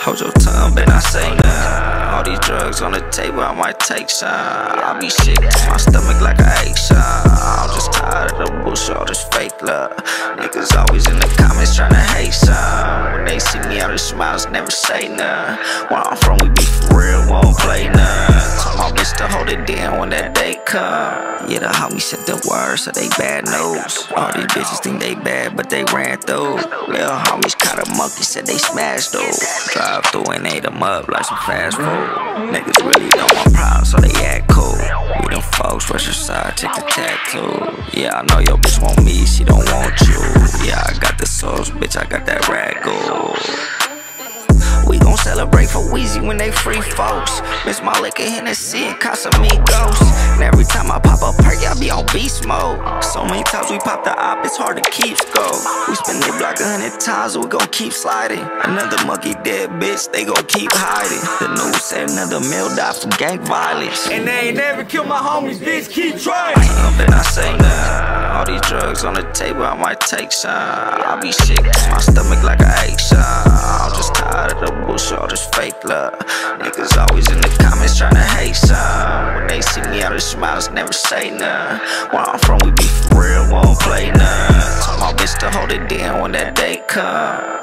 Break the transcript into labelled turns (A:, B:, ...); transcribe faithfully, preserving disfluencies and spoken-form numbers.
A: Hold your tongue, better not say none. All these drugs on the table, I might take some. I be sick to my stomach like I ate some. I'm just tired of the bullshit, all this fake love. Niggas always in the comments tryna hate some. When they see me out, they smiles, never say none. Where I'm from, we be for real, won't play none. Told my bitch to hold it down when that day come. Yeah, the homies said the word, so they bad news. All these bitches think they bad, but they ran through. Little homies caught a monkey, said they smashed through. Drive through and ate them up like some fast food. Niggas really know I'm proud, so they act cool. We them folks, rush aside, take the tattoo. Yeah, I know your bitch want me, she don't want you. Yeah, I got the sauce, bitch, I got that rag gold. We gon' celebrate for Weezy when they free folks. Miss my liquor, Hennessy, and Casamigos. And every time I pop a perk, I be on beast mode. So many times we pop the op, it's hard to keep score. We spin they block a hundred times, we gon' keep sliding. Another monkey dead bitch, they gon' keep hiding. The news said another male died from gang violence.
B: And they ain't never killed my homies, bitch, keep trying.
A: I better not say none. All these drugs on the table, I might take some. I be sick to my stomach like I ate some. I'm just tired of the bullshit, all this fake love. Niggas always in the comments tryna hate some. When they see me out, they smiles, never say none. Where I'm from, we be for real, won't play none. Told my bitch to hold it down when that day come.